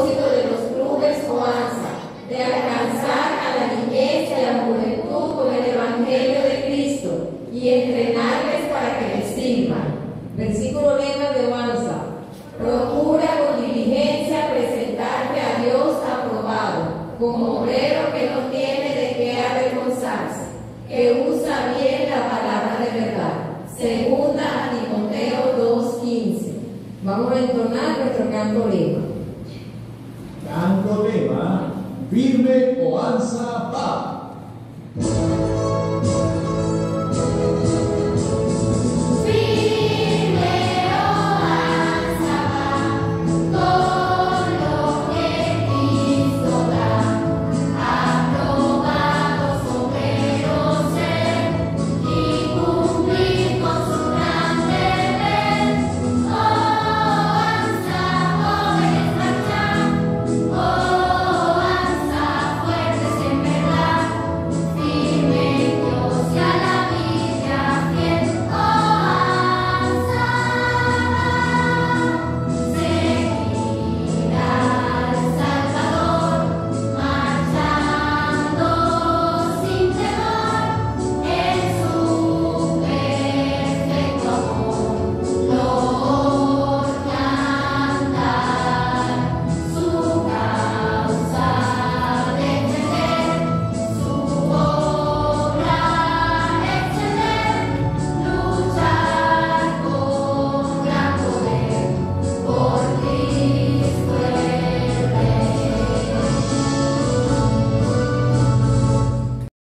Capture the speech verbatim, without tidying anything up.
de los clubes OANSA, de alcanzar a la niñez y a la juventud con el Evangelio de Cristo y entrenarles para que les sirvan. Versículo lema de OANSA. Procura con diligencia presentarte a Dios aprobado, como obrero que no tiene de qué avergonzarse, que usa bien la palabra de verdad. Segunda a Timoteo dos quince. Vamos a entonar nuestro canto lema. Canto lema, firme OANSA, pa.